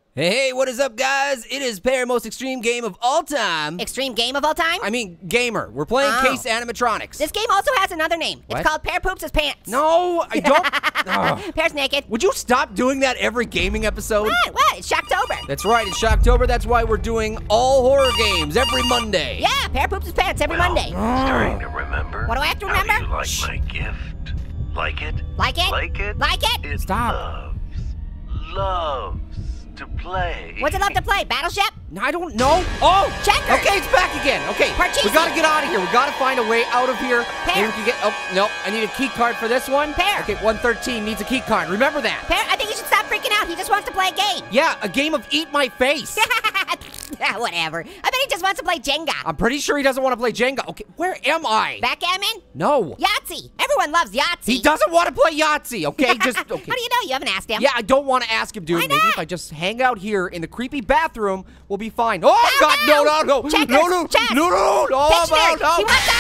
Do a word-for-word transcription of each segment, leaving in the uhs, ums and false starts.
Hey, what is up, guys? It is Pear, most extreme game of all time. Extreme game of all time? I mean, gamer. We're playing Oh. Case Animatronics. This game also has another name. What? It's called Pear Poops His Pants. No, I don't. Oh. Pear's naked. Would you stop doing that every gaming episode? What? What? It's Shocktober. That's right, it's Shocktober. That's why we're doing all horror games every Monday. Yeah, Pear Poops His Pants every Well, Monday. Starting to remember. What do I have to How remember? do you like Shh. my gift? Like it? Like it? Like it? Like it? It Stop. loves, loves to play. What's it love to play? Battleship? No, I don't know. Oh! Checkers. Okay, it's back again. Okay, Parcheesi. we gotta get out of here. We gotta find a way out of here. Pear. Maybe we can get, oh, no, I need a key card for this one. Pear. Okay, one thirteen needs a key card. Remember that. Pear, I think you should stop freaking out. He just wants to play a game. Yeah, a game of eat my face. Whatever. I bet he just wants to play Jenga. I'm pretty sure he doesn't want to play Jenga. Okay, where am I? Backgammon? No. Yahtzee. Everyone loves Yahtzee. He doesn't want to play Yahtzee, okay? Just, okay. How do you know? You haven't asked him. Yeah, I don't want to ask him, dude. Why Maybe not? if I just hang out here in the creepy bathroom, we'll be fine. Oh, No, God, no, no, no. no. Checkers, no, no, chess. no, no, no, Pictionary. no, no. He wants to.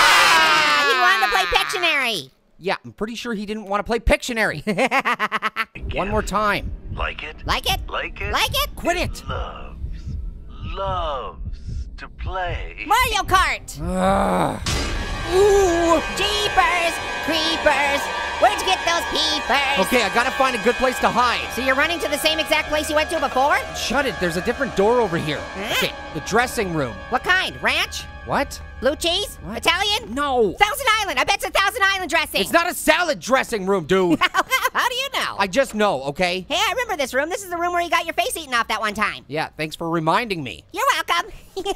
Ah! He wanted to play Pictionary. Yeah, I'm pretty sure he didn't want to play Pictionary. One more time. Like it? Like it? Like it? Like it? Quit it. Loves, loves to play. Mario Kart. Ugh. Ooh, jeepers, creepers. Where'd you get those peepers? Okay, I gotta find a good place to hide. So you're running to the same exact place you went to before? Shut it, there's a different door over here. Huh? Okay, the dressing room. What kind? Ranch? What? Blue cheese? What? Italian? No. Thousand Island. I bet it's a Thousand Island dressing. It's not a salad dressing room, dude. How do you know? I just know, okay? Hey, I remember this room. This is the room where you got your face eaten off that one time. Yeah, thanks for reminding me. You're welcome.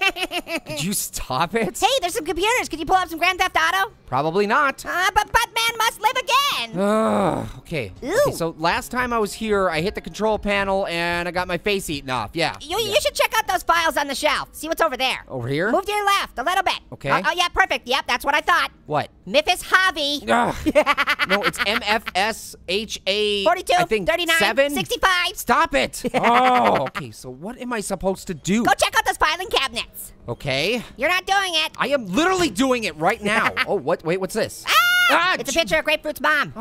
Did you stop it? Hey, there's some computers. Could you pull up some Grand Theft Auto? Probably not. Uh, but Buttman must live again. Ugh, okay. Ooh. Okay, so last time I was here, I hit the control panel and I got my face eaten off. Yeah. You, you should check out those files on the shelf. See what's over there. Over here? Move to your left a little bit. Okay. Oh, oh, yeah, perfect. Yep, that's what I thought. What? Memphis Javi. Ugh. No, it's M F S H A. forty-two, I think thirty-nine, seven. sixty-five. Stop it. Oh, okay. So what am I supposed to do? Go check out those filing cabinets. Okay. You're not doing it. I am literally doing it right now. Oh, what? Wait, what's this? Ah! Ah, It's a j- picture of Grapefruit's mom.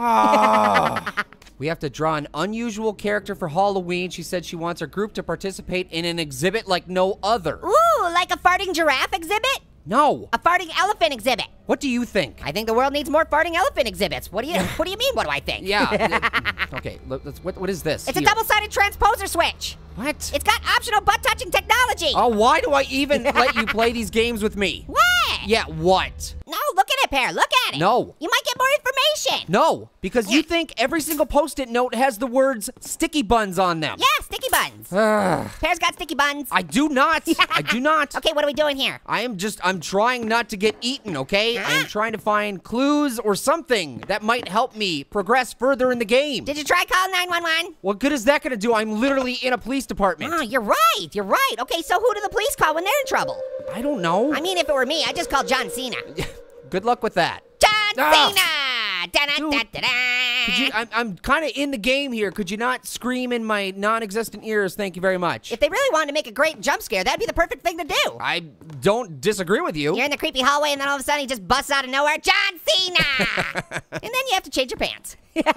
Oh. We have to draw an unusual character for Halloween. She said she wants her group to participate in an exhibit like no other. Ooh, like a farting giraffe exhibit? No. A farting elephant exhibit. What do you think? I think the world needs more farting elephant exhibits. What do you What do you mean? What do I think? Yeah. Okay. look, let's- What, what is this? It's a here? double-sided transposer switch. What? It's got optional butt-touching technology. Oh, why do I even let you play these games with me? What? Yeah, what? No, look at it, Pear. Look at it. No. You might get more information. No, because you think every single Post-it note has the words sticky buns on them. Yeah, sticky buns. Ugh. Pear's got sticky buns. I do not. I do not. Okay, what are we doing here? I am just, I'm trying not to get eaten, okay? I am trying to find clues or something that might help me progress further in the game. Did you try calling nine one one? What good is that gonna do? I'm literally in a police department. Oh, you're right. You're right. Okay, so who do the police call when they're in trouble? I don't know. I mean, if it were me, I'd just call John Cena. Good luck with that. John Ah. Cena! Da-da-da-da-da. Could you, I'm, I'm kind of in the game here. Could you not scream in my non-existent ears? Thank you very much. If they really wanted to make a great jump scare, that'd be the perfect thing to do. I don't disagree with you. You're in the creepy hallway, and then all of a sudden he just busts out of nowhere, John Cena! And then you have to change your pants.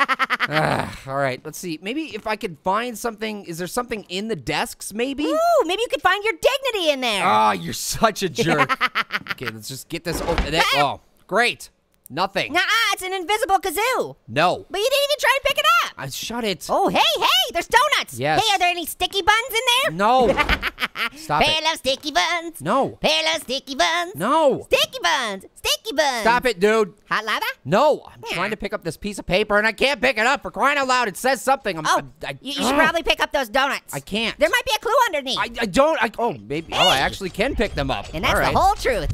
Ah, all right, let's see. Maybe if I could find something. Is there something in the desks, maybe? Ooh, maybe you could find your dignity in there. Oh, you're such a jerk. Okay, let's just get this open. That- Oh, great. Nothing. Nuh-uh, it's an invisible kazoo. No. But you didn't even try to pick it up. I shut it. Oh, hey, hey, there's donuts. Yes. Hey, are there any sticky buns in there? No. Stop Pear it. loves sticky buns. No. Pear loves sticky buns. No. Sticky buns. Sticky buns. Stop it, dude. Hot lava? No. I'm Yeah. trying to pick up this piece of paper and I can't pick it up. For crying out loud, it says something. I'm, Oh, I'm- I, you, you should Ugh. probably pick up those donuts. I can't. There might be a clue underneath. I, I don't. I, oh, maybe. Oh, I Hey. actually can pick them up. and that's All right. the whole truth.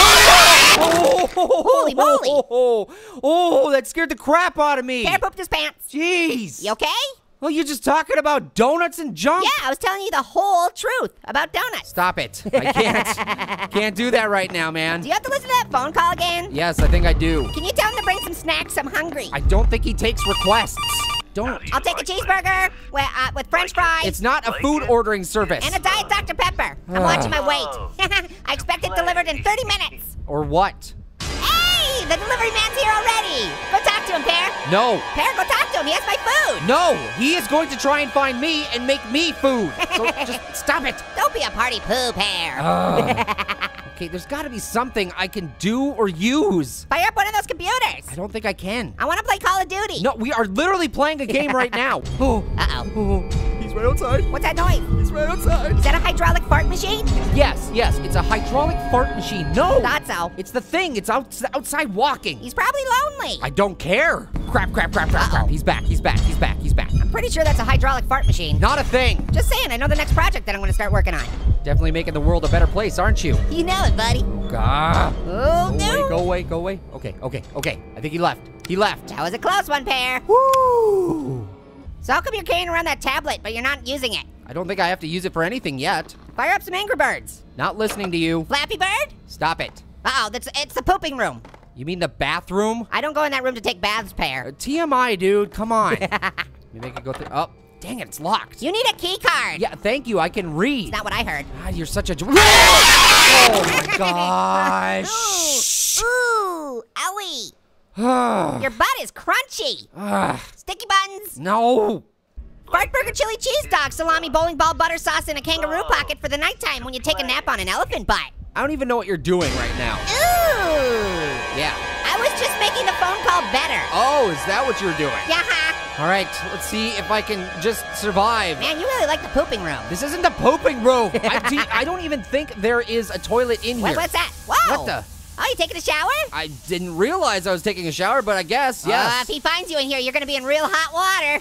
Oh, Holy moly. Oh, oh, that scared the crap out of me. Pear pooped his pants. Jeez. You okay? Oh, you're just talking about donuts and junk? Yeah, I was telling you the whole truth about donuts. Stop it. I can't. Can't do that right now, man. Do you have to listen to that phone call again? Yes, I think I do. Can you tell him to bring some snacks? I'm hungry. I don't think he takes requests. Don't. I'll take a cheeseburger with, uh, with french fries It's not a food ordering service. and a Diet Doctor Pepper. I'm watching my weight. I expect it delivered in thirty minutes. Or what? Hey, the delivery man's here already. Go talk to to him, Pear. No. Pear, go talk to him. He has my food. No, he is going to try and find me and make me food. So just stop it. Don't be a party poo, Pear. Ugh. Okay, there's gotta be something I can do or use. Fire up one of those computers. I don't think I can. I want to play Call of Duty. No, we are literally playing a game right now. Oh, Uh-oh. oh, he's right outside. What's that noise? He's right outside. Is that a hydraulic fart machine? Yes, yes, it's a hydraulic fart machine. No, Thought so. it's the thing. It's out, outside walking. He's probably lonely. I don't care. Crap, crap, crap, crap, Uh-oh. crap. He's back, he's back, he's back, he's back. I'm pretty sure that's a hydraulic fart machine. Not a thing. Just saying, I know the next project that I'm going to start working on. Definitely making the world a better place, aren't you? You know it, buddy. Ah. Oh, Go no. away, go away, go away. Okay, okay, okay. I think he left. He left. That was a close one, Pear. Woo! So how come you're carrying around that tablet, but you're not using it? I don't think I have to use it for anything yet. Fire up some Angry Birds. Not listening to you. Flappy Bird? Stop it. Uh-oh, that's, it's the pooping room. You mean the bathroom? I don't go in that room to take baths, Pear. Uh, T M I, dude. Come on. Let me make it go through. Oh, dang it, it's locked. You need a key card. Yeah, thank you. I can read. It's not what I heard. God, you're such a. Oh my gosh. Ooh, ooh, owie. Your butt is crunchy. Ah, Sticky buns. no. Fart burger chili cheese dog, salami bowling ball butter sauce in a kangaroo pocket for the nighttime when you take a nap on an elephant butt. I don't even know what you're doing right now. Ooh. Yeah. I was just making the phone call better. Oh, is that what you're doing? Yeah. All right, let's see if I can just survive. Man, you really like the pooping room. This isn't the pooping room. I, do- I don't even think there is a toilet in here. What, what's that? Whoa. What the? Oh, you taking a shower? I didn't realize I was taking a shower, but I guess, Uh, yes. if he finds you in here, you're gonna be in real hot water.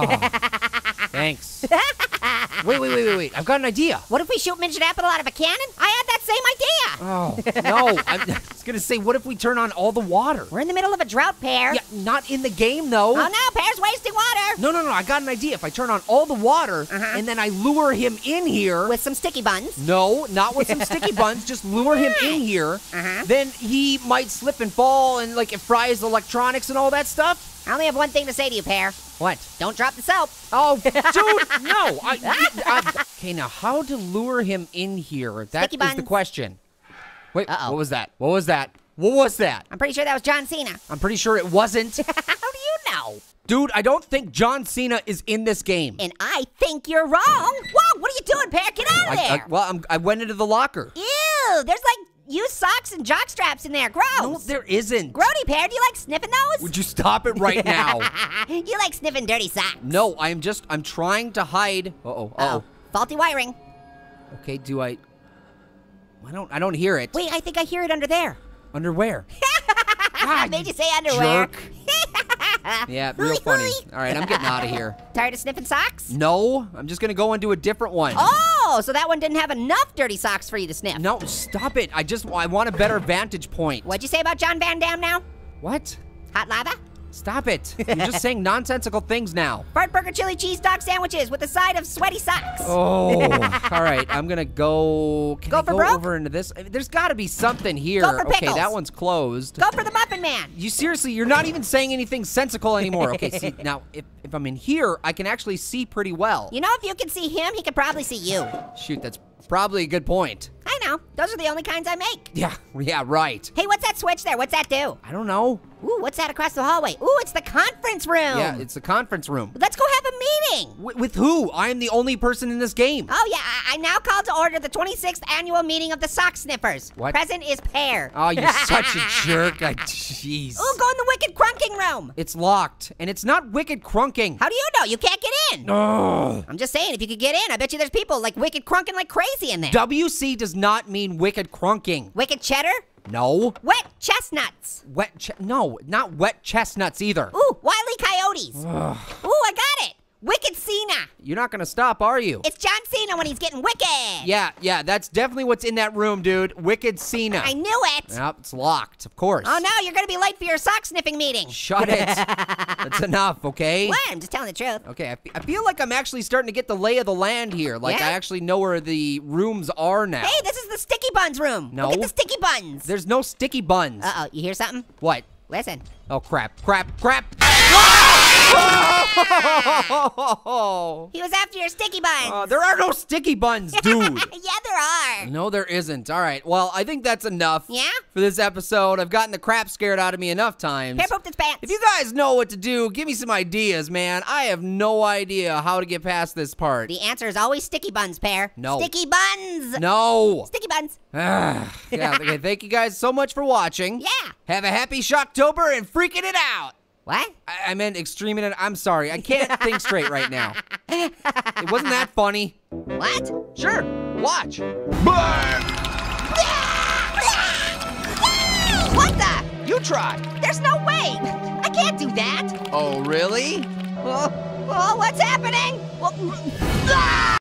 Oh, thanks. Wait, wait, wait, wait, wait. I've got an idea. What if we shoot Midget Apple out of a cannon? I had that same idea. Oh, no. I'm, I was going to say, what if we turn on all the water? We're in the middle of a drought, Pear. Yeah, not in the game, though. Oh no, Pear's wasting water. No, no, no. I got an idea. If I turn on all the water Uh-huh. and then I lure him in here. With some sticky buns. No, not with some sticky buns. Just lure him in here. Uh-huh. Then he might slip and fall and, like, it fries electronics and all that stuff. I only have one thing to say to you, Pear. What? Don't drop the soap. Oh, dude, no. I, I, okay, now how to lure him in here? That Sticky is the buns. question. Wait, Uh-oh. what was that? What was that? What was that? I'm pretty sure that was John Cena. I'm pretty sure it wasn't. How do you know? Dude, I don't think John Cena is in this game. And I think you're wrong. Whoa, what are you doing, Pear? Get out of I, there. I, well, I'm, I went into the locker. Ew, there's like used socks and jock straps in there. Gross. No, there isn't. Grody, Pear, do you like sniffing those? Would you stop it right now? You like sniffing dirty socks. No, I'm just, I'm trying to hide. Uh-oh, uh-oh. Oh, faulty wiring. Okay, do I, I don't, I don't hear it. Wait, I think I hear it under there. Under where? I made you say underwear. Jerk. Yeah, real funny. All right, I'm getting out of here. Tired of sniffing socks? No, I'm just gonna go into a different one. Oh, so that one didn't have enough dirty socks for you to sniff. No, stop it. I just, I want a better vantage point. What'd you say about John Van Damme now? What? Hot lava? Stop it. You're just saying nonsensical things now. Fart burger chili cheese dog sandwiches with a side of sweaty socks. Oh, all right. I'm gonna go. Can Go I for go broke? over into this? There's got to be something here. Go for okay, pickles. that one's closed. Go for the Muffin Man. You seriously? You're not even saying anything sensical anymore. Okay, see now, if if I'm in here, I can actually see pretty well. You know, if you can see him, he could probably see you. Shoot, that's probably a good point. I know. Those are the only kinds I make. Yeah, yeah, right. Hey, what's that switch there? What's that do? I don't know. Ooh, what's that across the hallway? Ooh, it's the conference room. Yeah, it's a conference room. Let's go have a meeting. Wi- with who? I am the only person in this game. Oh, yeah, I, I now call to order the twenty-sixth annual meeting of the Sock Sniffers. What? Present is Pear. Oh, you're such a jerk. I, jeez. Ooh, go in the Wicked Crunking room. It's locked, and it's not Wicked Crunking. How do you know? You can't get in. Ugh. I'm just saying, if you could get in, I bet you there's people like Wicked Crunking like crazy in there. W C does not mean Wicked Crunking. Wicked Cheddar? No. Wet Chestnuts. Wet ch- No, not wet chestnuts either. Ooh, Wily Coyotes. Ooh, I got it. Wicked Cena. You're not gonna stop, are you? It's John Cena when he's getting wicked. Yeah, yeah, that's definitely what's in that room, dude. Wicked Cena. I knew it. Yep, it's locked, of course. Oh, no, you're going to be late for your sock sniffing meeting. Shut it. That's enough, okay? What? I'm just telling the truth. Okay, I, fe- I feel like I'm actually starting to get the lay of the land here. Like, Yeah? I actually know where the rooms are now. Hey, this is the Sticky Buns room. No. Look at the Sticky Buns. There's no sticky buns. Uh-oh, you hear something? What? Listen. Oh, crap, crap, crap. Ah! Oh, He was after your sticky buns. uh, there are no sticky buns, dude. Yeah, there are. No, there isn't. All right. Well, I think that's enough Yeah? for this episode. I've gotten the crap scared out of me enough times. Pear pooped its pants. If you guys know what to do, give me some ideas, man. I have no idea how to get past this part. The answer is always sticky buns, Pear. No. Sticky buns. No. Sticky buns. Ah, yeah, okay, thank you guys so much for watching. Yeah. Have a happy Shocktober and freaking it out. What? I, I meant extreme it. I'm sorry. I can't think straight right now. It wasn't that funny. What? Sure. Watch. What the? You try. There's no way. I can't do that. Oh, really? Oh, oh what's happening? Well, ah!